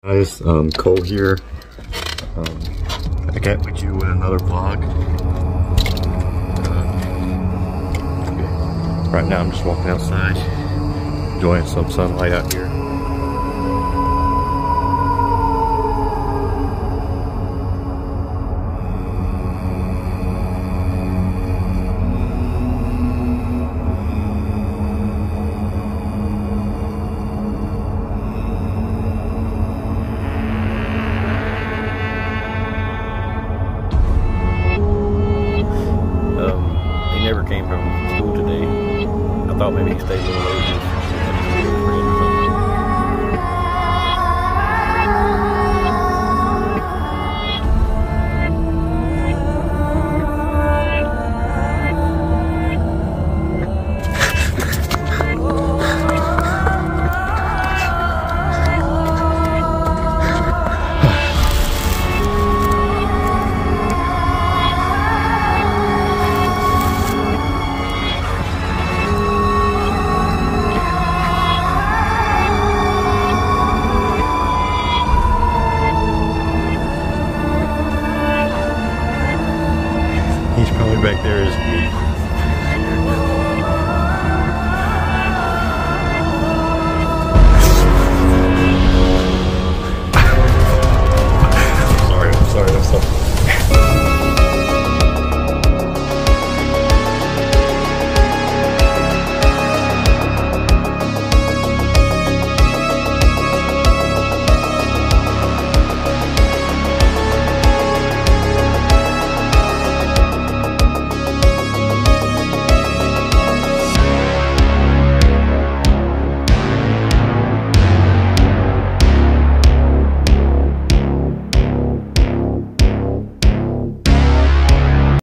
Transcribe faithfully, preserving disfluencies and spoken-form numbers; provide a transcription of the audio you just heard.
Guys, um, Cole here. Um, I can't put you in another vlog. Uh, right now I'm just walking outside, enjoying some sunlight out here. Never came from school today. I thought maybe he stayed a little late.